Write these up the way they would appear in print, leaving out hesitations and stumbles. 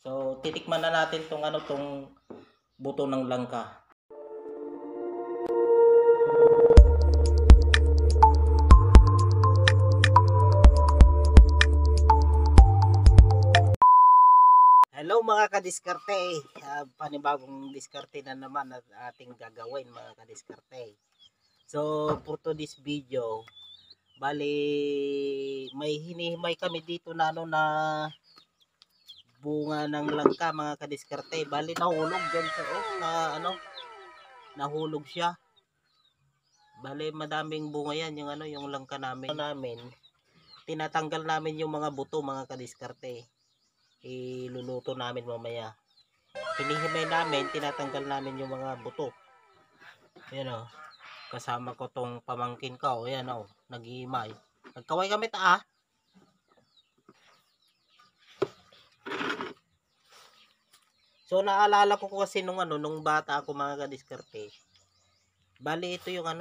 So, titikman na natin tong buto ng langka. Hello mga kadiskarte, panibagong diskarte na naman at ating gagawin mga kadiskarte. So for today's video, bali may hinihimay kami dito na bunga ng langka mga kadiskarte. Bali nahulog dyan sa nahulog siya. Bali madaming bunga yan yung langka namin. Tinatanggal namin yung mga buto mga kadiskarte. Iluluto namin mamaya. Hinihimay namin, tinatanggal namin yung mga buto. Ayan o. Kasama ko tong pamangkin ko. Ayan o. Naghihimay. Nagkaway kami So naalala ko kasi nung bata ako mga kadiskarte. Bali ito yung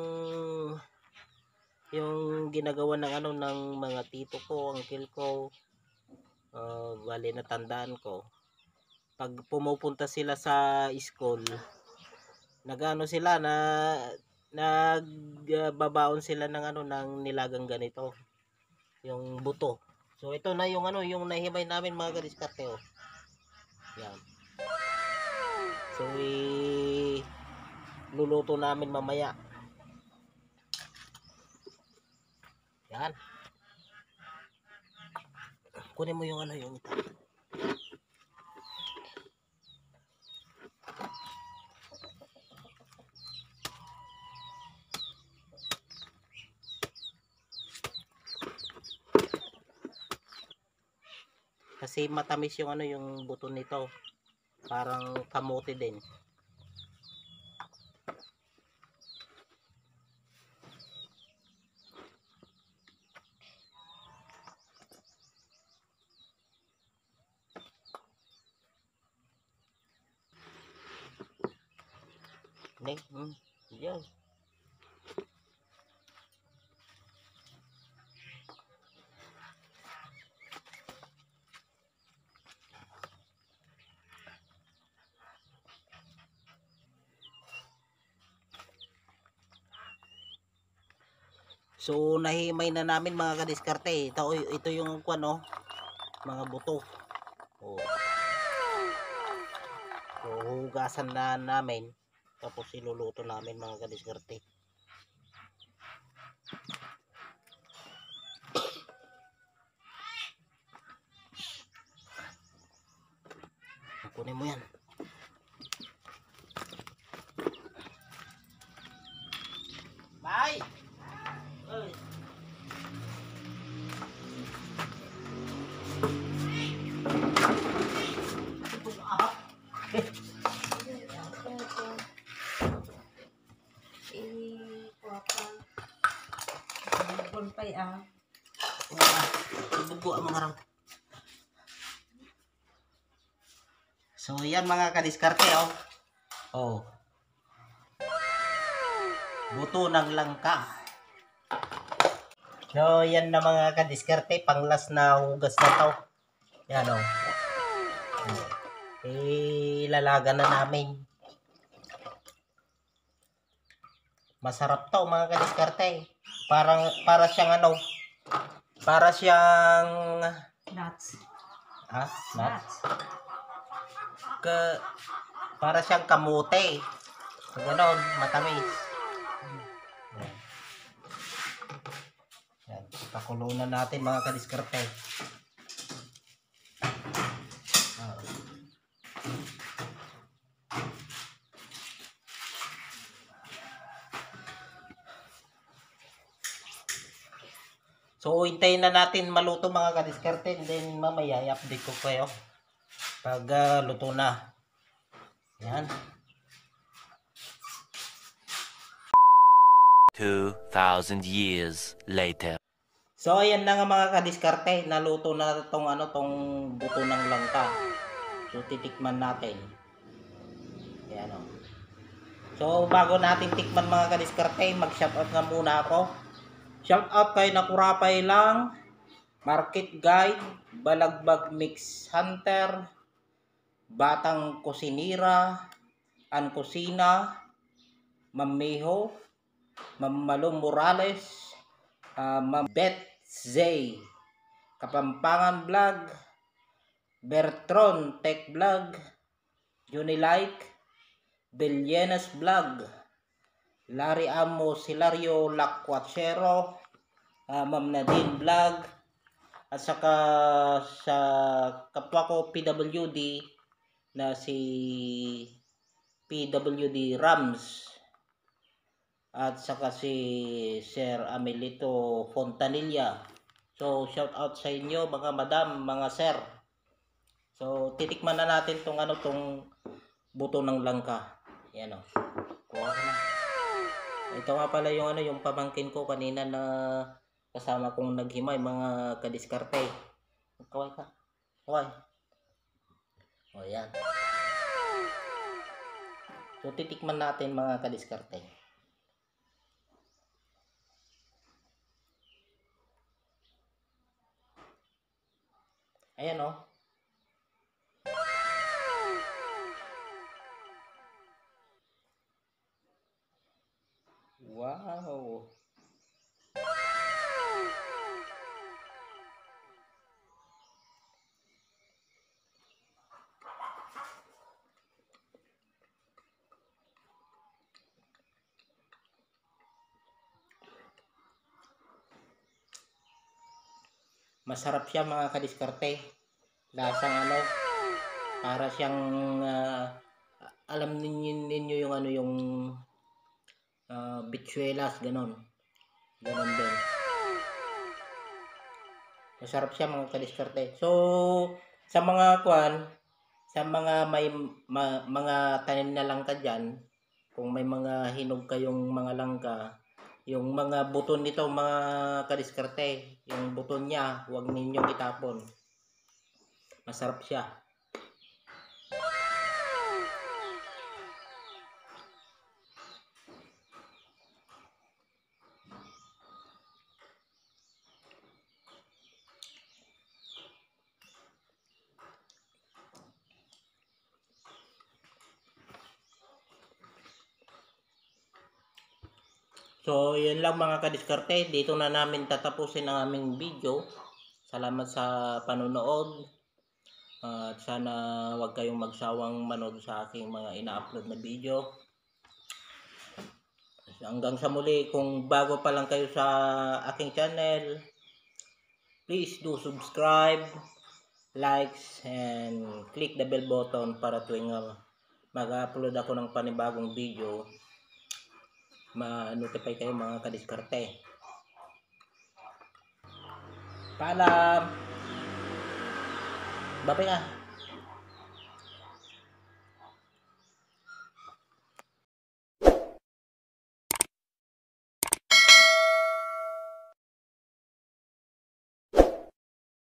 yung ginagawa ng mga tito ko, uncle ko. Bali natandaan ko pag pumupunta sila sa school nagbabaon sila ng nilagang ganito yung buto. So ito na yung nahimay namin mga kadiskarte yan. So luluto namin mamaya yan. Kunin mo yung yung ito. Kasi matamis yung yung buto nito. Parang kamote din. Yan. So nahimay na namin mga kadiskarte. Ito yung mga buto. So hugasan na namin. Tapos iluluto namin mga kadiskarte. Kunin mo yan. Bye! Ay. So yan mga kadiskarte buto ng langka. So yan na mga kadiskarte, panglas na hugas na to. Yan ilalaga na namin. Masarap to mga kadiskarte. Para siyang para siyang nuts. Nuts? Para siyang kamote. Ganon, matamis. Yan, pakulunan natin mga kadiskarte. So hintayin na natin maluto mga kadiskarte, and then mamaya i-update ko kayo pag luto na. Yan. 2,000 years later. So ayan na nga mga kadiskarte, naluto na tong buto ng langka. So titikman natin. Ayan So bago natin tikman mga kadiskarte, mag-shoutout nga muna ako. Shoutout kay Nakurapay lang, Market Guide, Balagbag Mix Hunter, Batang Kusinira, An Kusina, Ma'am Miho, Ma'am Malum Morales, Ma'am Beth Zay, Kapampangan Vlog, Bertron Tech Vlog, Junilike, Bellenas Vlog, Larry Amos Hilario Lacuachero, Ma'am Nadine Vlog, at saka sa kapwa ko PWD na si PWD Rams, at saka si Sir Amelito Fontanilla. So shout out sa inyo mga madam, mga sir. So titikman na natin tong buto ng langka. Yan o. Kuha ko na. Ito nga pala yung yung pamangkin ko kanina na kasama kong naghimay, mga kadiskarte. Kaway ka. Kaway. O yan. So titikman natin mga kadiskarte. Ayan o. Wow. Masarap siya mga kadiskarte. Lasang para siyang alam ninyo yung yung bitsuelas, ganon din. Masarap siya mga kadiskarte. So sa mga sa mga may mga tanim na langka dyan, kung may mga hinog kayong mga langka, yung mga buton nito mga kadiskarte, yung buton niya huwag ninyong itapon. Masarap siya. So, yun lang mga kadiskarte. Dito na namin tatapusin ang aming video. Salamat sa panonood. At sana wag kayong magsawang manood sa aking mga ina-upload na video. Hanggang sa muli, kung bago pa lang kayo sa aking channel, please do subscribe, likes, and click the bell button para tuwing mag-upload ako ng panibagong video, ma-notify kayo mga kadiskarte. Paalam! Babay ka!